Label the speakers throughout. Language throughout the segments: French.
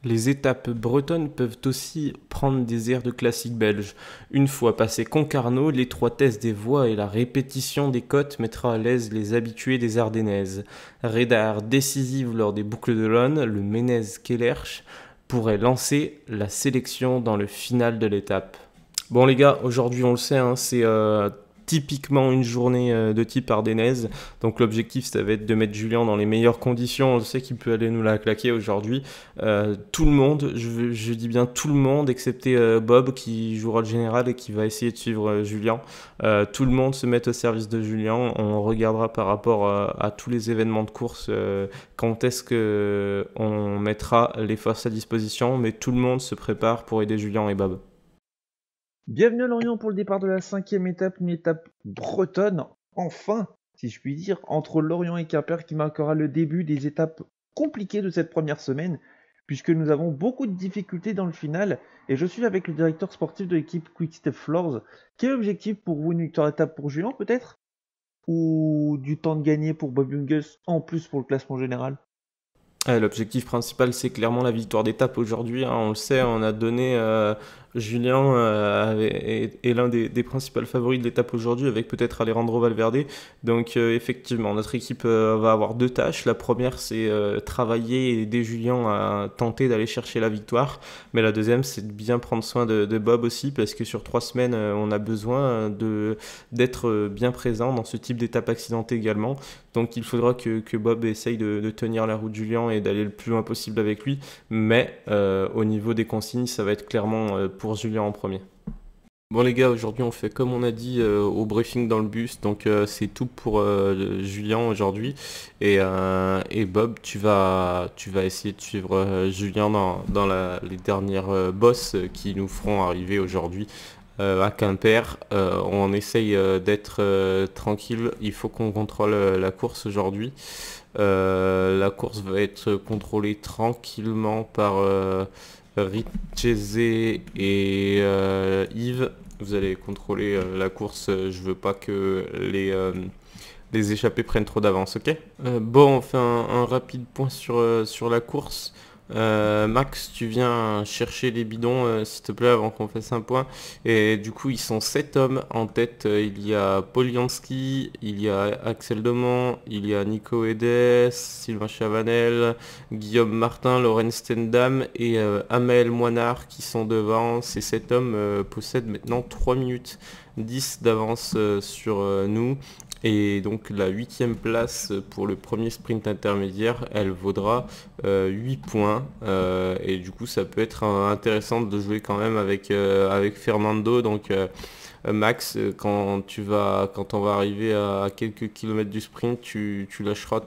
Speaker 1: Les étapes bretonnes peuvent aussi prendre des airs de classique belge. Une fois passé Concarneau, l'étroitesse des voies et la répétition des côtes mettra à l'aise les habitués des Ardennaises. Radar décisive lors des boucles de l'Aune, le Ménez-Kellerch pourrait lancer la sélection dans le final de l'étape. Bon les gars, aujourd'hui on le sait, hein, c'est typiquement une journée de type ardennaise. Donc l'objectif ça va être de mettre Julien dans les meilleures conditions. On sait qu'il peut aller nous la claquer aujourd'hui. Tout le monde, je dis bien tout le monde, excepté Bob qui jouera le général et qui va essayer de suivre Julien. Tout le monde se met au service de Julien. On regardera par rapport à tous les événements de course quand est-ce qu'on mettra les forces à disposition. Mais tout le monde se prépare pour aider Julien et Bob.
Speaker 2: Bienvenue à Lorient pour le départ de la 5e étape, une étape bretonne, enfin, si je puis dire, entre Lorient et Quimper qui marquera le début des étapes compliquées de cette première semaine, puisque nous avons beaucoup de difficultés dans le final, et je suis avec le directeur sportif de l'équipe Quick-Step Floors. Quel objectif pour vous, une victoire d'étape pour Julien peut-être? Ou du temps de gagner pour Bob Jungels en plus pour le classement général?
Speaker 1: L'objectif principal, c'est clairement la victoire d'étape aujourd'hui, hein. On le sait, on a donné Julien est l'un des principaux favoris de l'étape aujourd'hui, avec peut-être Alejandro Valverde. Donc effectivement, notre équipe va avoir deux tâches. La première, c'est travailler et aider Julien à tenter d'aller chercher la victoire. Mais la deuxième, c'est de bien prendre soin de Bob aussi, parce que sur 3 semaines, on a besoin d'être bien présent dans ce type d'étape accidentée également. Donc il faudra que Bob essaye de tenir la route de Julien et d'aller le plus loin possible avec lui. Mais au niveau des consignes, ça va être clairement pour Julien en premier. Bon les gars, aujourd'hui on fait comme on a dit au briefing dans le bus, donc c'est tout pour Julien aujourd'hui. Et Bob, tu vas essayer de suivre Julien dans les dernières bosses qui nous feront arriver aujourd'hui à Quimper. On essaye d'être tranquille, il faut qu'on contrôle la course aujourd'hui. La course va être contrôlée tranquillement par Richeze et Yves. Vous allez contrôler la course, je veux pas que les échappés prennent trop d'avance, ok? Bon, on fait un rapide point sur la course. Max, tu viens chercher les bidons, s'il te plaît, avant qu'on fasse un point. Et du coup, ils sont 7 hommes en tête. Il y a Polianski, il y a Axel Demont, il y a Nico Edes, Sylvain Chavanel, Guillaume Martin, Laurent Stendam et Amel Moinard qui sont devant. Ces 7 hommes possèdent maintenant 3 minutes 10 d'avance sur nous. Et donc la 8e place pour le premier sprint intermédiaire, elle vaudra 8 points. Et du coup ça peut être intéressant de jouer quand même avec Fernando. Donc Max, quand on va arriver à quelques kilomètres du sprint, tu lâcheras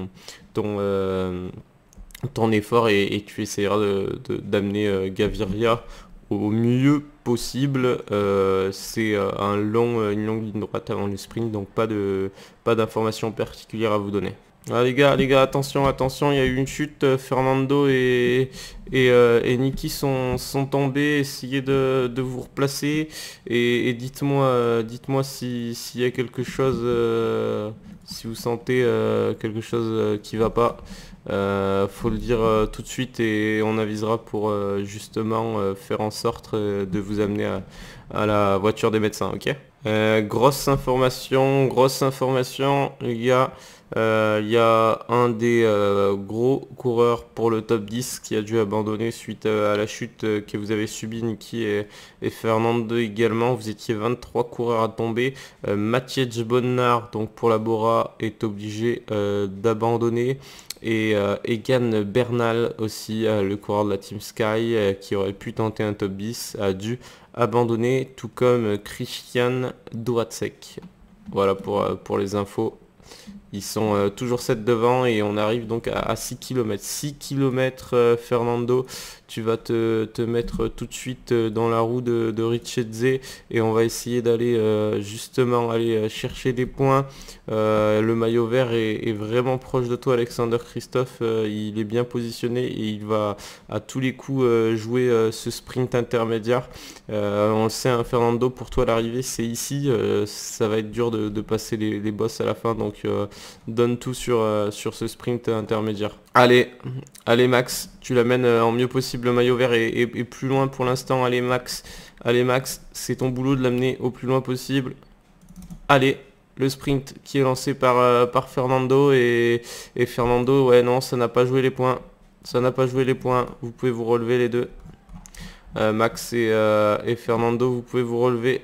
Speaker 1: ton effort et tu essaieras d'amener Gaviria au mieux possible. C'est une longue ligne droite avant le sprint, donc pas d'informations particulières à vous donner. Ah, les gars, attention, il y a eu une chute. Fernando et Niki sont tombés. Essayez de vous replacer et dites-moi s'il y a quelque chose, si vous sentez quelque chose qui va pas. Faut le dire tout de suite et on avisera pour justement faire en sorte de vous amener à la voiture des médecins, ok? Grosse information, les gars. Il y a un des gros coureurs pour le top 10 qui a dû abandonner suite à la chute que vous avez subie, Niki et Fernando également. Vous étiez 23 coureurs à tomber. Mathieu Bonnard, donc pour la Bora, est obligé d'abandonner. Et Egan Bernal aussi, le coureur de la Team Sky, qui aurait pu tenter un top 10, a dû abandonner, tout comme Christian Douatsek. Voilà pour les infos. Ils sont toujours 7 devant et on arrive donc à 6 km. 6 km, Fernando, tu vas te mettre tout de suite dans la roue de Richetze et on va essayer d'aller justement aller chercher des points. Le maillot vert est vraiment proche de toi, Alexander Christophe. Il est bien positionné et il va à tous les coups jouer ce sprint intermédiaire. On le sait, hein, Fernando, pour toi l'arrivée c'est ici. Ça va être dur de passer les bosses à la fin, donc donne tout sur ce sprint intermédiaire. Allez Max, tu l'amènes en mieux possible, le maillot vert est plus loin pour l'instant. Allez Max, c'est ton boulot de l'amener au plus loin possible. Allez, le sprint qui est lancé par Fernando et Fernando, ouais non, ça n'a pas joué les points. Vous pouvez vous relever les deux. Max et Fernando, vous pouvez vous relever.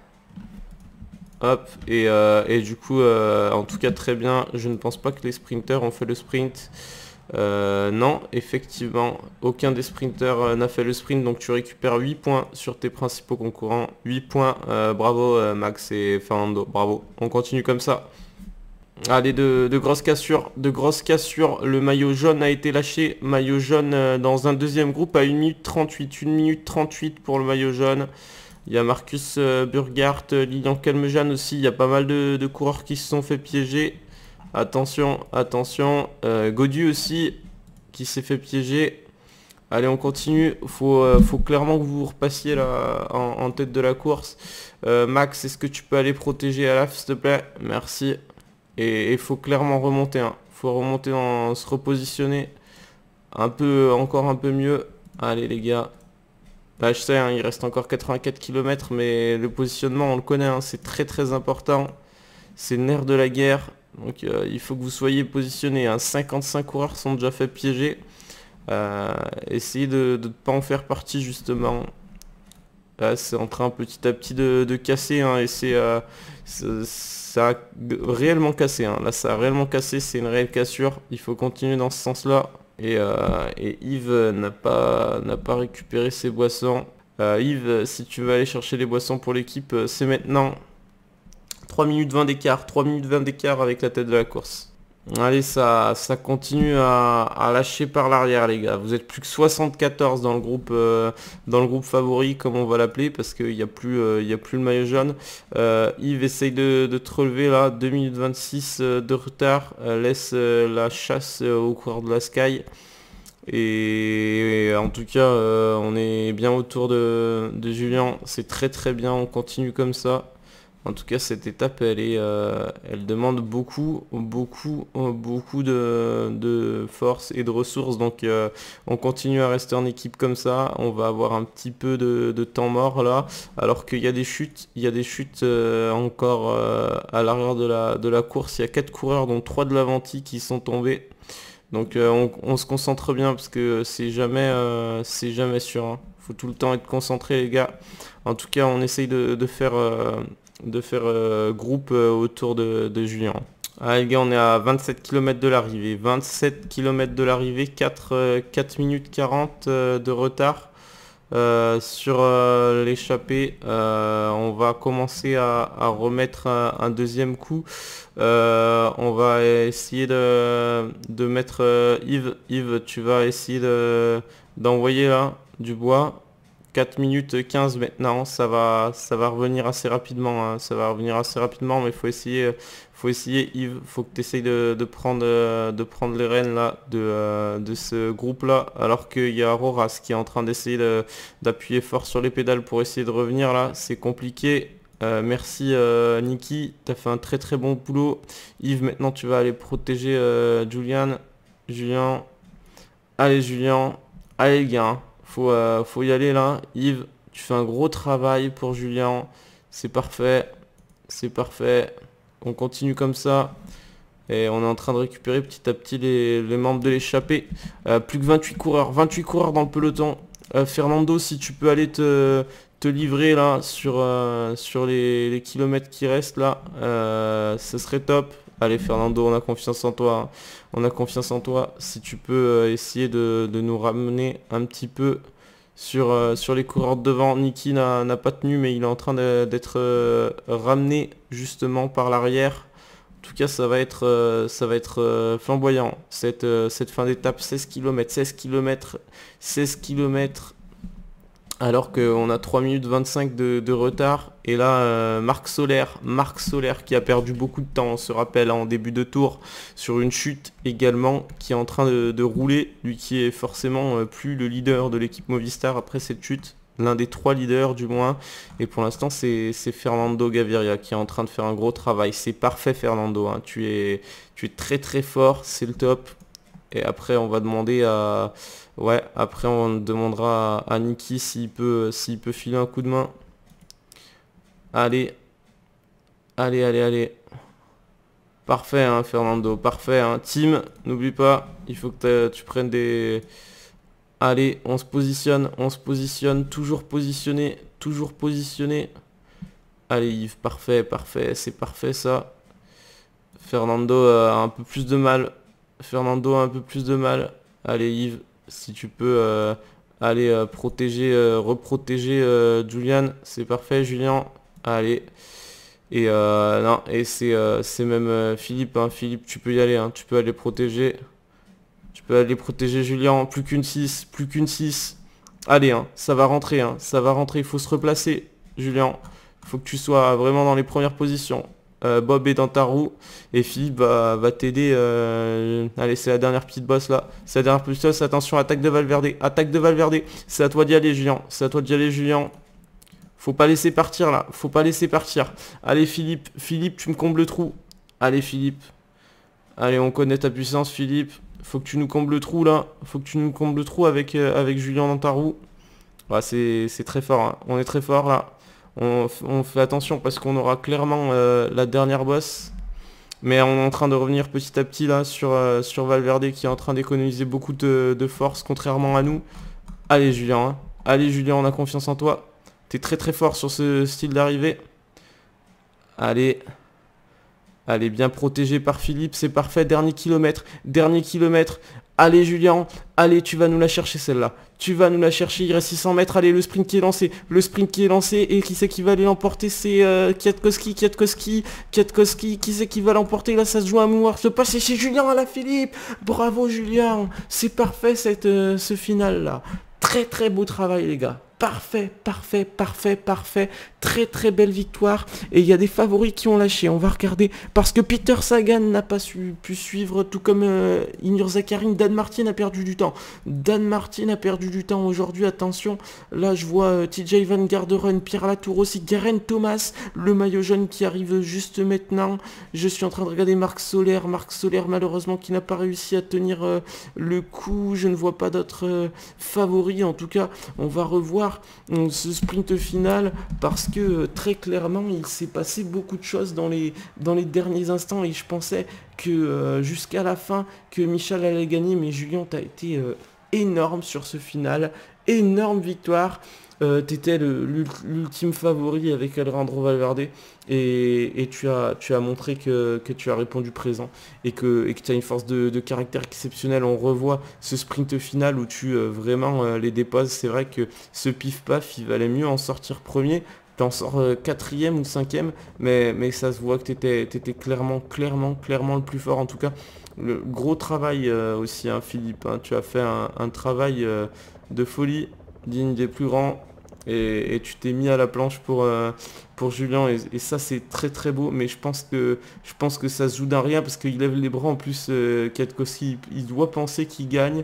Speaker 1: Hop, et du coup, en tout cas très bien. Je ne pense pas que les sprinters ont fait le sprint. Non, effectivement, aucun des sprinters n'a fait le sprint, donc tu récupères 8 points sur tes principaux concurrents. 8 points, bravo Max et Fernando, bravo. On continue comme ça. Allez, de grosses cassures, le maillot jaune a été lâché. Maillot jaune dans un deuxième groupe à 1 minute 38. 1 minute 38 pour le maillot jaune. Il y a Marcus Burghardt, Lilian Calmejane aussi. Il y a pas mal de coureurs qui se sont fait piéger. Attention. Gaudu aussi qui s'est fait piéger. Allez, on continue. Faut clairement que vous repassiez là en tête de la course. Max, est-ce que tu peux aller protéger Alaf, s'il te plaît? Merci. Et il faut clairement remonter. Faut remonter, se repositionner encore un peu mieux. Allez les gars. Bah, je sais, il reste encore 84 km, mais le positionnement, on le connaît, c'est très très important. C'est le nerf de la guerre. Donc il faut que vous soyez positionnés. 55 coureurs sont déjà fait piéger. Essayez de ne pas en faire partie justement. Là c'est en train petit à petit de casser. Et ça a réellement cassé. Là ça a réellement cassé. C'est une réelle cassure. Il faut continuer dans ce sens-là. Et Yves n'a pas récupéré ses boissons. Yves, si tu veux aller chercher les boissons pour l'équipe, c'est maintenant. 3 minutes 20 d'écart, avec la tête de la course. Allez, ça continue à lâcher par l'arrière les gars. Vous êtes plus que 74 dans le groupe favori comme on va l'appeler, parce qu'il n'y a plus le maillot jaune. Yves essaye de te relever là, 2 minutes 26 de retard, laisse la chasse au coureur de la Sky. Et en tout cas on est bien autour de Julien, c'est très très bien, on continue comme ça. En tout cas cette étape elle demande beaucoup de force et de ressources, donc on continue à rester en équipe comme ça. On va avoir un petit peu de temps mort là, alors qu'il y a des chutes, encore à l'arrière de la course. Il y a 4 coureurs dont 3 de l'Avanti qui sont tombés. Donc on se concentre bien parce que c'est jamais sûr. Faut tout le temps être concentré les gars. En tout cas on essaye de faire groupe autour de Julien. Ah les gars, on est à 27 km de l'arrivée. 4 minutes 40 de retard sur l'échappée. On va commencer à remettre un deuxième coup. On va essayer de mettre Yves. Yves, tu vas essayer d'envoyer là du bois. 4 minutes 15 maintenant, ça va revenir assez rapidement, mais faut essayer Yves, faut que tu essayes de prendre les rênes là de ce groupe là, alors qu'il y a Roras qui est en train d'essayer d'appuyer fort sur les pédales pour essayer de revenir là, c'est compliqué. Merci Niki, tu as fait un très très bon boulot. Yves, maintenant tu vas aller protéger Julien. Allez Julien, allez les gars. Faut y aller là. Yves, tu fais un gros travail pour Julien. C'est parfait. On continue comme ça. Et on est en train de récupérer petit à petit les membres de l'échappée. Plus que 28 coureurs. 28 coureurs dans le peloton. Fernando, si tu peux aller te livrer là sur les kilomètres qui restent là, ce serait top. Allez Fernando, on a confiance en toi. Si tu peux essayer de nous ramener un petit peu sur les coureurs de devant. Niki n'a pas tenu, mais il est en train d'être ramené justement par l'arrière. En tout cas, ça va être flamboyant. Cette fin d'étape, 16 km. Alors qu'on a 3 minutes 25 de retard. Et là, Marc Soler qui a perdu beaucoup de temps, on se rappelle, en début de tour, sur une chute également, qui est en train de rouler. Lui qui est forcément plus le leader de l'équipe Movistar après cette chute. l'un des 3 leaders du moins. Et pour l'instant, c'est Fernando Gaviria qui est en train de faire un gros travail. C'est parfait Fernando, hein. Tu es très très fort, c'est le top. Et après, on va demander à... Ouais, après on demandera à Niki s'il peut filer un coup de main. Allez. Allez, allez, allez. Parfait, hein, Fernando, parfait, hein. Team, n'oublie pas, il faut que tu prennes des... Allez, on se positionne, toujours positionné, toujours positionné. Allez Yves, parfait, parfait, c'est parfait ça. Fernando a un peu plus de mal. Fernando a un peu plus de mal. Allez Yves, si tu peux aller protéger, reprotéger Julian, c'est parfait Julien. Allez. Et non, et c'est même Philippe, hein. Philippe, tu peux y aller, hein. Tu peux aller protéger. Tu peux aller protéger Julien. Plus qu'une 6, plus qu'une 6. Allez, hein, ça va rentrer, hein. Ça va rentrer, il faut se replacer, Julien. Il faut que tu sois vraiment dans les premières positions. Bob est dans ta roue. Et Philippe va t'aider. Allez, c'est la dernière petite bosse là. C'est la dernière petite bosse. Attention, attaque de Valverde. Attaque de Valverde. C'est à toi d'y aller, Julien. C'est à toi d'y aller, Julien. Faut pas laisser partir là, faut pas laisser partir. Allez Philippe, Philippe, tu me combles le trou. Allez Philippe. Allez, on connaît ta puissance Philippe. Faut que tu nous combles le trou là. Faut que tu nous combles le trou avec Julien dans ta roue. Bah, c'est très fort, hein. On est très fort là. On fait attention parce qu'on aura clairement la dernière bosse. Mais on est en train de revenir petit à petit là sur Valverde qui est en train d'économiser beaucoup de force contrairement à nous. Allez Julien, hein. Allez Julien, on a confiance en toi. T'es très très fort sur ce style d'arrivée. Allez. Allez, bien protégé par Philippe, c'est parfait. Dernier kilomètre, dernier kilomètre. Allez Julien, allez, tu vas nous la chercher celle-là. Tu vas nous la chercher, il reste 600 mètres. Allez, le sprint qui est lancé. Le sprint qui est lancé. Et qui c'est qui va aller l'emporter? C'est Kwiatkowski. Qui c'est qui va l'emporter? Là, ça se joue à mouvoir. Se passer chez Julien à la Philippe. Bravo Julien. C'est parfait ce final-là. Très très beau travail les gars. Parfait, parfait, parfait, parfait. Très très belle victoire. Et il y a des favoris qui ont lâché. On va regarder. Parce que Peter Sagan n'a pas pu suivre. Tout comme Ignor Zakharin. Dan Martin a perdu du temps. Dan Martin a perdu du temps aujourd'hui. Attention. Là je vois TJ Van Garderen. Pierre Latour aussi. Garen Thomas. Le maillot jaune qui arrive juste maintenant. Je suis en train de regarder Marc Soler. Marc Soler malheureusement qui n'a pas réussi à tenir le coup. Je ne vois pas d'autres favoris. En tout cas on va revoir ce sprint final parce que très clairement il s'est passé beaucoup de choses dans les derniers instants et je pensais que jusqu'à la fin que Michel allait gagner, mais Julien t'as été énorme sur ce final, énorme victoire. T'étais l'ultime favori avec Alejandro Valverde et tu as montré que tu as répondu présent et que tu as une force de caractère exceptionnelle. On revoit ce sprint final où tu vraiment les déposes. C'est vrai que ce pif-paf, il valait mieux en sortir premier. T'en sors quatrième ou cinquième, mais ça se voit que t'étais clairement le plus fort. En tout cas, le gros travail aussi, hein, Philippe, hein. Tu as fait un travail de folie, digne des plus grands. Et tu t'es mis à la planche pour Julien et ça c'est très très beau, mais je pense que ça se joue d'un rien parce qu'il lève les bras en plus. Kwiatkowski il doit penser qu'il gagne,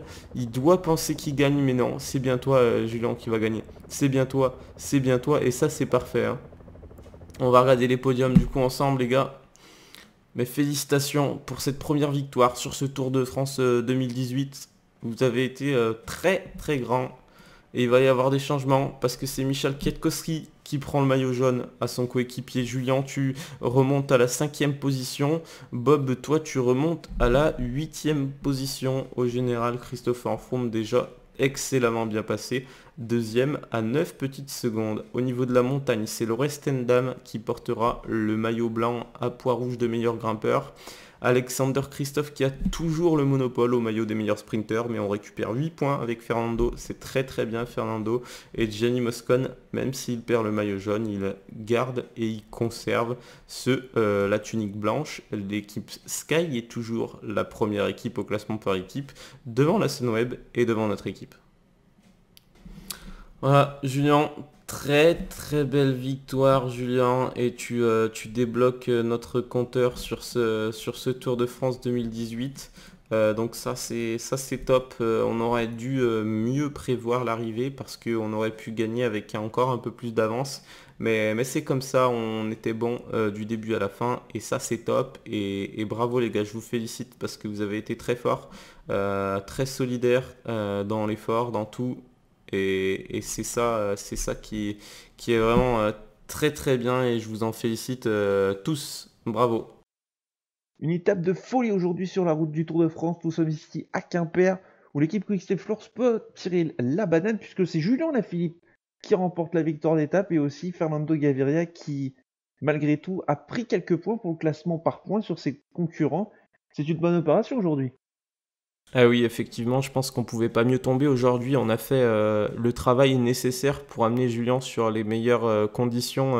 Speaker 1: mais non, c'est bien toi Julien qui va gagner, c'est bien toi et ça c'est parfait, hein. On va regarder les podiums du coup ensemble les gars, mais félicitations pour cette première victoire sur ce Tour de France 2018, vous avez été très très grand. Et il va y avoir des changements parce que c'est Michal Kwiatkowski qui prend le maillot jaune à son coéquipier Julien. Tu remontes à la 5e position. Bob, toi, tu remontes à la 8e position. Au général, Christopher Froome déjà excellemment bien passé. 2e à 9 petites secondes. Au niveau de la montagne, c'est Laurens Stendam qui portera le maillot blanc à pois rouge de meilleur grimpeur. Alexander Kristoff qui a toujours le monopole au maillot des meilleurs sprinters, mais on récupère 8 points avec Fernando, c'est très très bien Fernando. Et Gianni Moscon, même s'il perd le maillot jaune, il garde et il conserve la tunique blanche. L'équipe Sky est toujours la première équipe au classement par équipe, devant la Sunweb et devant notre équipe. Voilà, Julien, très très belle victoire Julien, et tu débloques notre compteur sur ce Tour de France 2018. Donc ça c'est top. On aurait dû mieux prévoir l'arrivée parce qu'on aurait pu gagner avec encore un peu plus d'avance. Mais c'est comme ça, on était bon du début à la fin et ça c'est top. Et bravo les gars, je vous félicite parce que vous avez été très forts, très solidaires dans l'effort, dans tout. Et c'est ça qui est vraiment très très bien et je vous en félicite tous. Bravo.
Speaker 2: Une étape de folie aujourd'hui sur la route du Tour de France. Nous sommes ici à Quimper, où l'équipe Quick-Step Floors peut tirer la banane, puisque c'est Julien Lafilippe qui remporte la victoire d'étape, et aussi Fernando Gaviria qui, malgré tout, a pris quelques points pour le classement par points sur ses concurrents. C'est une bonne opération aujourd'hui.
Speaker 1: Ah oui, effectivement, je pense qu'on pouvait pas mieux tomber aujourd'hui. On a fait le travail nécessaire pour amener Julien sur les meilleures conditions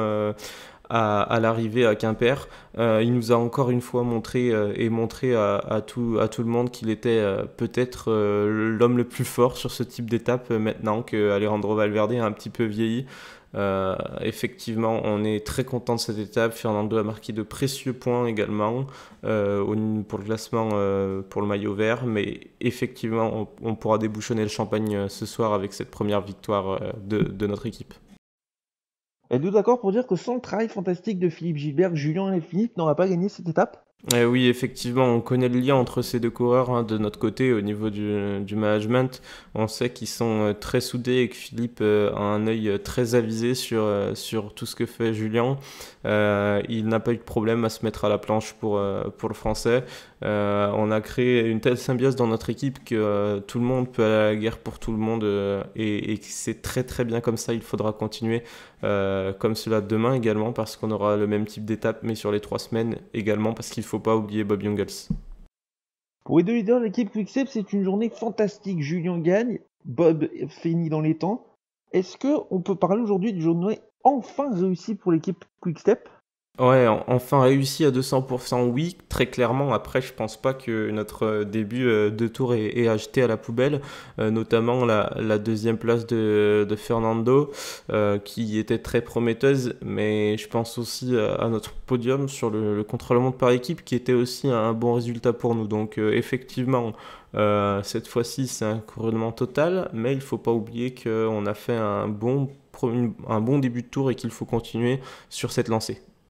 Speaker 1: à l'arrivée à Quimper. Il nous a encore une fois montré et montré à tout le monde qu'il était peut-être l'homme le plus fort sur ce type d'étape maintenant que Alejandro Valverde a un petit peu vieilli. Effectivement, on est très content de cette étape. Fernando a marqué de précieux points également pour le classement pour le maillot vert. Mais effectivement, on pourra débouchonner le champagne ce soir avec cette première victoire de notre équipe.
Speaker 2: Êtes-vous d'accord pour dire que sans le travail fantastique de Philippe Gilbert, Julien Lafilippe n'aura pas gagné cette étape?
Speaker 1: Oui, effectivement, on connaît le lien entre ces deux coureurs hein, de notre côté au niveau du management. On sait qu'ils sont très soudés et que Philippe a un œil très avisé sur tout ce que fait Julien. Il n'a pas eu de problème à se mettre à la planche pour le français. On a créé une telle symbiose dans notre équipe que tout le monde peut aller à la guerre pour tout le monde et c'est très très bien comme ça. Il faudra continuer comme cela demain également parce qu'on aura le même type d'étape mais sur les 3 semaines également parce qu'il faut pas oublier Bob Jungels.
Speaker 2: Pour les deux leaders de l'équipe Quick-Step, c'est une journée fantastique. Julien gagne, Bob finit dans les temps. Est-ce qu'on peut parler aujourd'hui d'une journée enfin réussie pour l'équipe Quick-Step?
Speaker 1: Ouais, enfin réussi à 200%, oui, très clairement. Après, je pense pas que notre début de tour est acheté à la poubelle, notamment la deuxième place de Fernando, qui était très prometteuse, mais je pense aussi à notre podium sur le contre-la-montre par équipe, qui était aussi un bon résultat pour nous. Donc effectivement, cette fois-ci, c'est un couronnement total, mais il faut pas oublier qu'on a fait un bon début de tour et qu'il faut continuer sur cette lancée.